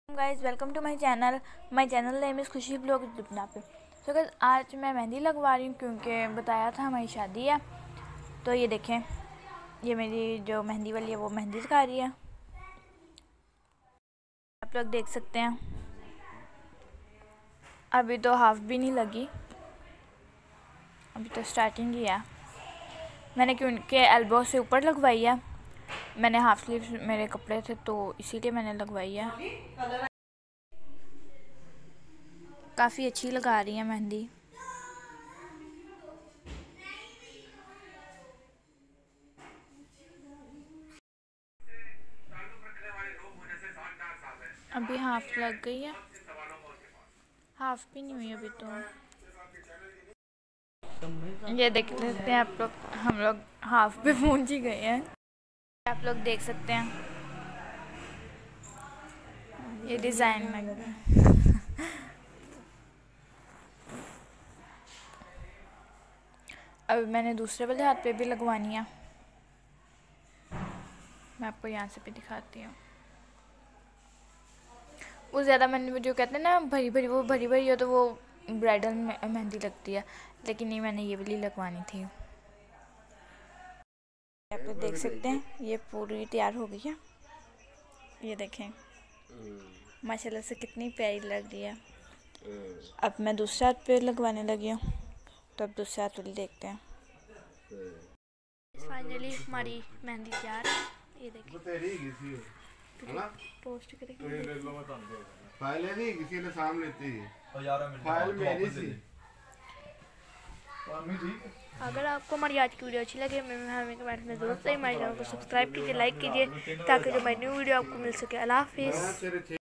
Guys welcome to my channel name is Khushi blog दुपना पे। तो गाइस आज मैं मेहंदी लगवा रही हूँ क्योंकि बताया था हमारी शादी है। तो ये देखें, ये मेरी जो मेहंदी वाली है वो मेहंदी लगा रही है। आप लोग देख सकते हैं। अभी तो हाफ भी नहीं लगी, अभी तो स्टार्टिंग ही है। मैंने क्योंकि एल्बो से ऊपर लगवाई है, मैंने हाफ स्लीव मेरे कपड़े थे तो इसीलिए मैंने लगवाई है। काफ़ी अच्छी लगा रही है मेहंदी। अभी हाफ लग गई है, हाफ भी नहीं हुई अभी तो। ये देख लेते हैं आप लोग, हम लोग हाफ पे पहुंच ही गए हैं। आप लोग देख सकते हैं ये डिज़ाइन में। अब मैंने दूसरे वाले हाथ पे भी लगवानी है, मैं आपको यहाँ से भी दिखाती हूँ। वो ज़्यादा मैंने जो कहते हैं ना भरी भरी, वो भरी भरी हो तो वो ब्राइडल मेहंदी लगती है, लेकिन नहीं, मैंने ये वाली लगवानी थी। आप लोग देख सकते हैं ये पूरी तैयार हो गई है। ये देखें माशाल्लाह से कितनी प्यारी लग रही है। अब मैं दूसरे हाथ पे लगवाने लगी हूँ, तो अब दूसरे हाथ वाली देखते हैं। फाइनली हमारी मेहंदी तैयार है। ये देखिए पोस्ट करेंगे। फाइल नहीं किसी ने सामने थी, फाइल मेरी थी। अगर आपको हमारी आज की वीडियो अच्छी लगे हमें कमेंट में जरूर बताइए। हमारे चैनल को सब्सक्राइब कीजिए, लाइक कीजिए, ताकि जो मेरी न्यू वीडियो आपको मिल सके। अल्लाह हाफिज़।